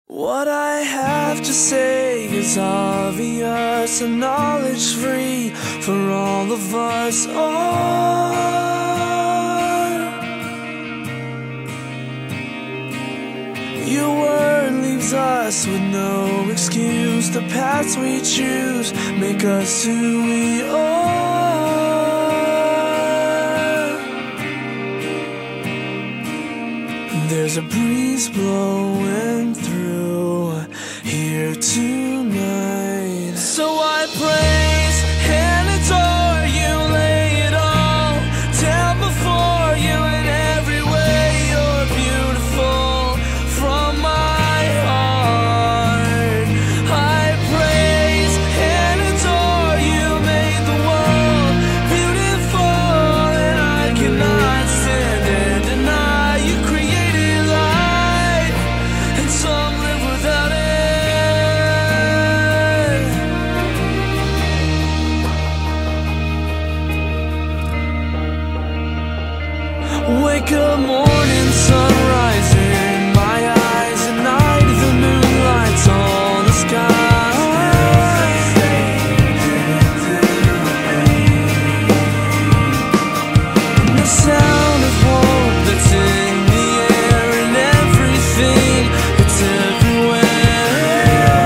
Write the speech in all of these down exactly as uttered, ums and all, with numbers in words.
What I have to say is obvious and knowledge free for all of us are. Your word leaves us with no excuse. The paths we choose make us who we are. There's a breeze blowing through here tonight, so I praise and adore you, lay it all down before you. In every way you're beautiful from my heart. I praise and adore you, made the world beautiful, and I cannot stand and deny you created life, and some live without it. Wake up, morning sun rising, my eyes at night, the moonlight's on the sky. And the sound of hope that's in the air and everything that's everywhere.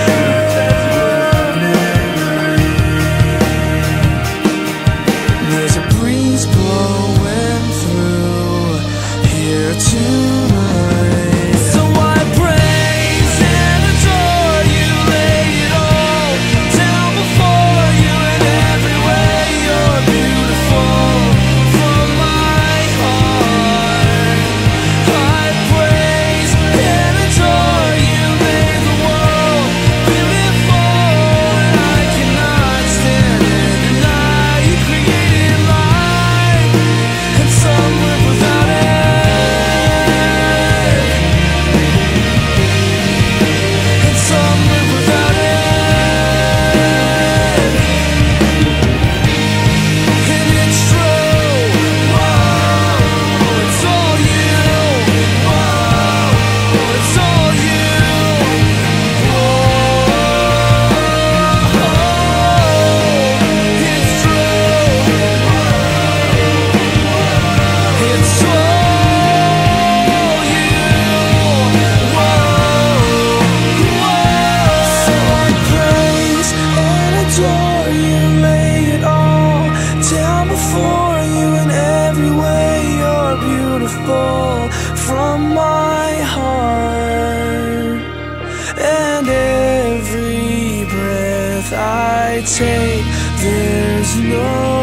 There's a breeze blowing through here tonight, so I praise and adore you, lay it all down before you. In every way you're beautiful from my heart. I praise and adore you, made the world beautiful, and I cannot stand and deny you created life, and some live without it. And some live without it. And it's true. Whoa, it's all you. Whoa, it's all you. Whoa, it's true. It's all you. So I praise and adore you, lay it all down before you. In every way you're beautiful from my heart, and every breath I take there's no